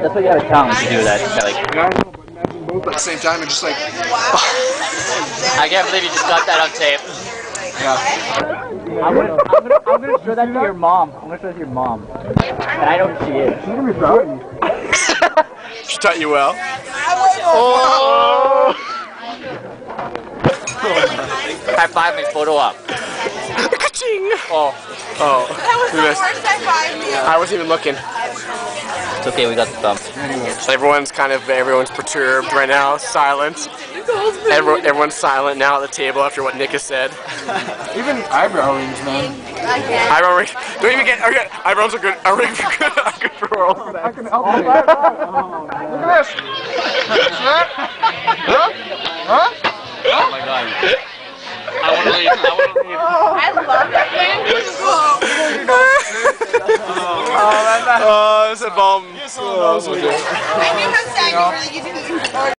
that's why you have a tongue to do that, Kelly. Yeah, I know, but imagine both at the same time and just like. I can't believe you just got that on tape. Yeah. I'm gonna show that to your mom. I'm gonna show that to your mom. And I know who she is. She's gonna be proud of you. She taught you well. Oh! High five me, photo op. Ka-ching! Oh. Oh. That was the worst high five. I wasn't even looking. It's okay, we got the thumb. So everyone's perturbed right now, silent. Everyone's silent now at the table after what Nick has said. Even eyebrow rings, man. Eyebrow rings. Don't even get. Eyebrows are good. Are good for oral sex. I can help you. Look at this. Huh? Huh? Oh my god. I wanna leave. I love that man. Oh, that's a bomb. I knew how sad you were that you didn't